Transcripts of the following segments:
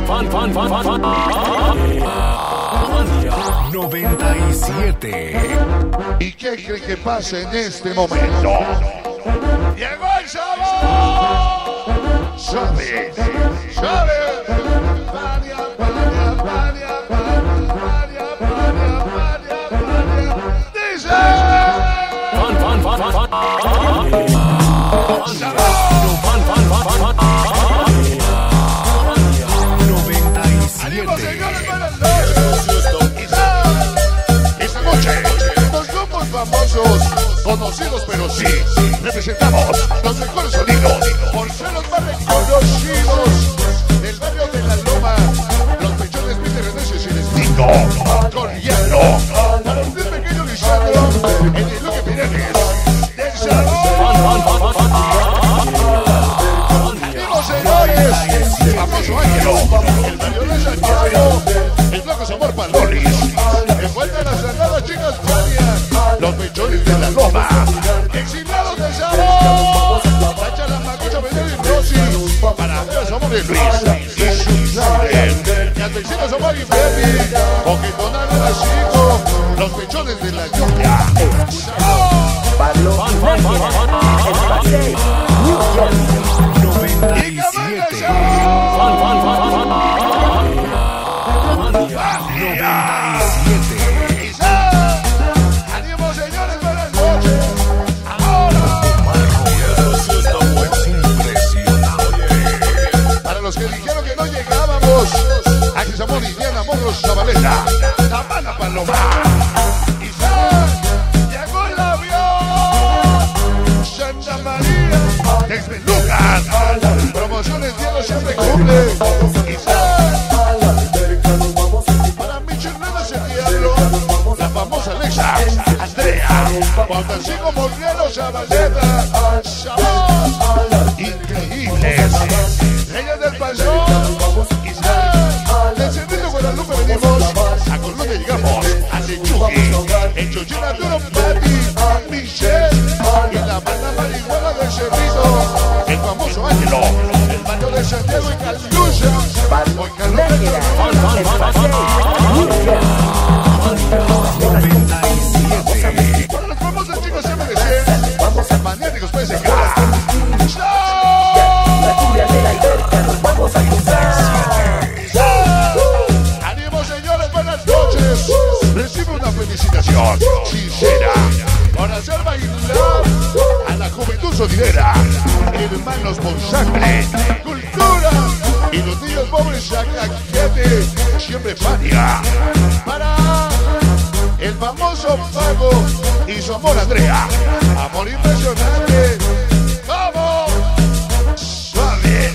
97. ¿Y qué cree que pasa en este momento? ¡Llegó el sabor! ¡Sabe! ¡Sabe! ¡Dice! Famosos, conocidos pero sí, representamos los mejores sonidos, por ser los más reconocidos del barrio de La Loma, los pechones Peterrenses y el Estinto, Corriendo, para usted pequeño Lisandro, en el Luque Pirenes, del Salón. Amigos señores, el famoso Ángelo, el barrio de Santiago, el Blanco Amor Palolis, en vuelta a las sagradas chicas Fania, los pechones de La Loma, exiliados del Sabor, Tacha la Macucha, Benel y Rosy, para Andrés Somos de Luis, y Susaiden, y al vecino Somos y Baby, Coquetona de las 5, los pechones de La Lluvia. Pablo Nájera, el Paseo, New Jersey, 97. 97. Los que dijeron que no llegábamos, aquí somos Liliana Morros Zabaleta, La Habana Paloma, Isaac, llegó el avión, Santa María, despelucan, promociones Diego siempre cumple, Isaac, para Michelena se diablo, la famosa Alexa, Andrea, Juan Francisco Moreno Zabaleta, Sabor, increíbles. Ella del Panzón, Isaac, del Servicio Guadalupe venimos, a Colombia llegamos, a Lechugi, en Chochín Arturo Pati, Michelle, y la banda marihuana del Cerrito, el famoso Ángelo, el barrio de Santiago y Calucha, Pablo Nájera, el Paseo, New Jersey, 97. para los famosos chicos MDC, maniáticos PSK. ¡Ánimo, señores! ¡Buenas noches! Recibe una felicitación sincera por hacer bailar a la juventud sonidera, hermanos por sangre, cultura y los niños pobres sacaquete, siempre Fania, para el famoso Pago y su amor Andrea, amor impresionante. ¡Vamos! ¡Suave!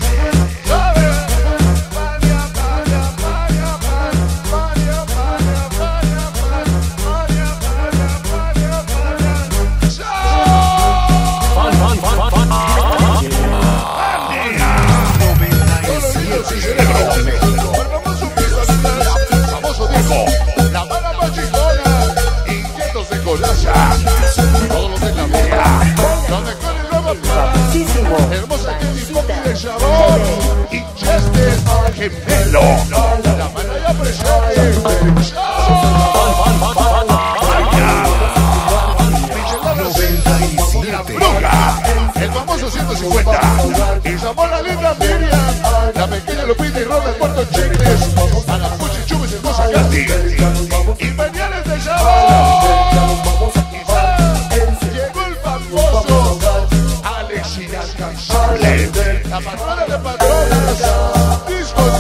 Famoso Diego, la mala machicona, inquietos de colacha, todos los de la vea, los mejores nuevos para hermosa Kenny Poppy de Sabor y Chester Gemelo, la mala ya presente, el famoso 150, y Sabor la linda Miriam, la pequeña Lupita y Ronda Puerto Chicles, a la Puchi Chubes hermosa Gatti, Imperiales de Sabor, llegó el famoso Alex Inalcanzable, la patrona de patronas, Discos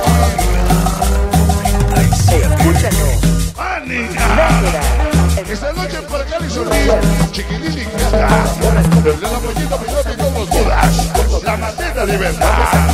Escúchalo, Nájera, esta noche para Cali Solís, Chiquilín y Cata, los de la pollita piloto y todos los bodas, la mateta de verdad.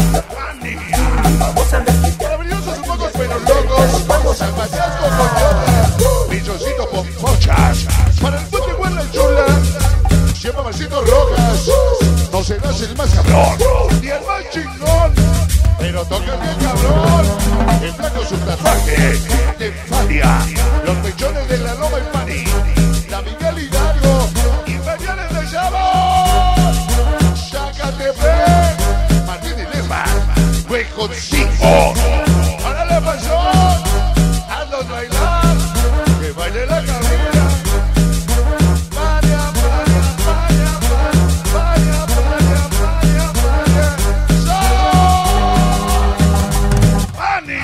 Maravillosos, un poco pero locos, vamos a Matías con Coyota, Bichocito con Pochas, para el puente Guarda Chula, siempre Marcito Rojas, no serás el más cabrón, ni el más chingón, pero toca bien cabrón, el flaco su tatuaje, de Fania, los pechones de La Loma y Pani, la Miguel Hidalgo, Imperiales de Sabor, Zacatepec, Martín y Lesma, consigo. Para la pasión, hazlos bailar, que baile la cabina. Vaya, vaya, vaya, vaya, vaya, vaya, vaya. ¡Pani!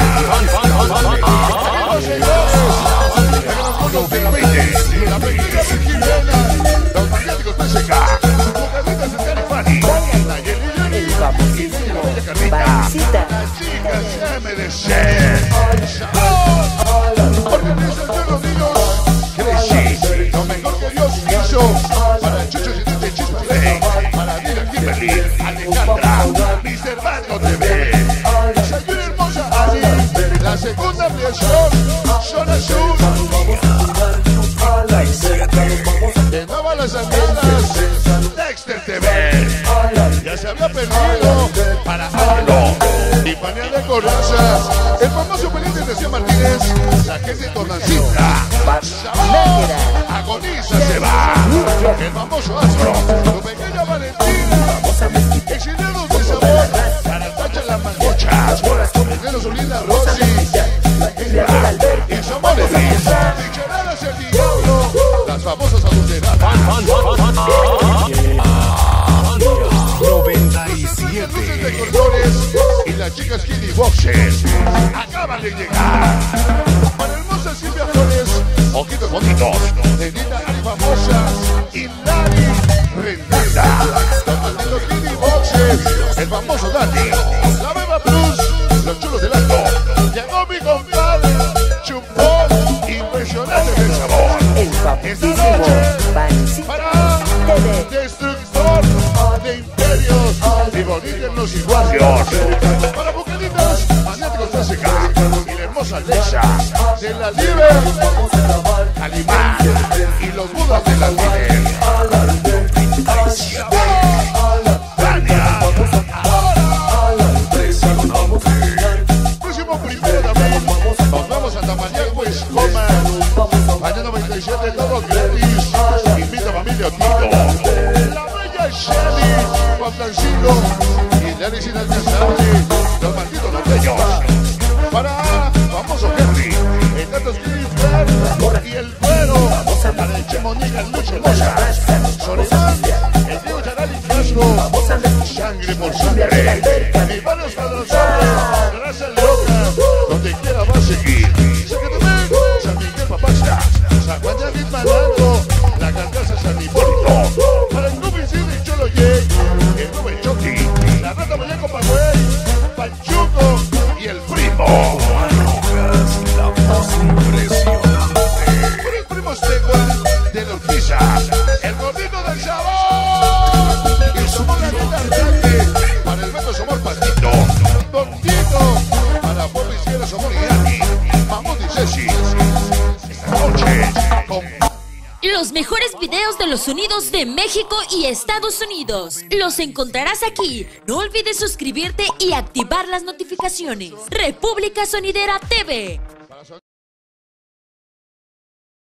La pequeña Virgilena, los maniáticos PSK, sus carnitas de Fanny, la Jenny Jenny, y la bella carnita, las chicas MDC, organiza entre los niños, Crazy, lo mejor que Dios hizo, para Chucho y de Chispa Play, para Dila Kimberly, Alejandra, Mr. Banco TV, Sayuri Hermosa Ali, la segunda ampliación, Zona Sur, de nuevo las antenas, Dexter TV, ya se había perdido para Ángelo y Paneal de Corazas, el famoso Felipe García Martínez, la gente de Tornancita, Sabor, Agoniza se va, el famoso Astro, tu pequeña Valentina, exiliados de sabor, para Tacha las Mangochas, Negros Olina Rossi, y Somores, Dicharadas el Diablo, las famosas adulteradas. 97 de cordones y las chicas Kitty Boxes acaban de llegar. Para hermosas Silvia Flores, ojitos bonitos, Nenita y famosas, Hilary Rendida. Los Kitty Boxes, el famoso Dani, la Beba Plus, los chulos del alto. Llegó mi compadre, Chupón, impresionante del sabor. Esta noche, para Destructor de Imperios y Bonita en los Igualios. Para Bucanitas, Maniáticos PSK y la hermosa Alexa de la Liber, Alimán y los Budas de la Liber. Próximo 1 de abril, nos vamos a Tamarial, pues coma. Mañana 97, todo gratis. Invita a familia Tito. La bella Shelly, Juan Francisco y Larry sin alcanzable. Los malditos los bellos. Para famoso Henry, el Tato Scripper y el Güero. Para el Chemonica, el Lucho Moza. Soledad, el Diego Charal y Casco. Sangre por sangre. Mi manos padrosones, gracias loca. Donde quiera va a seguir. Zacatepec, San Miguel Papacha. San Juan de David Malandro, la Carcasa San Hipólito. Para el Nubi Cid y Cholo Jay, el Nube Chucky, la Rata Mayaco Paguey, Panchuco y el Primo. La voz impresionante. Por el Primo Stegua de los Pizzas, el gordito del sabor. Y su monedita grande para el Beto Somor Patito. Tontito para Pueblo Izquierda Somor y Ani. Mamut y Ceci. Esta noche con Los mejores videos de los sonidos de México y Estados Unidos los encontrarás aquí. No olvides suscribirte y activar las notificaciones. República Sonidera TV.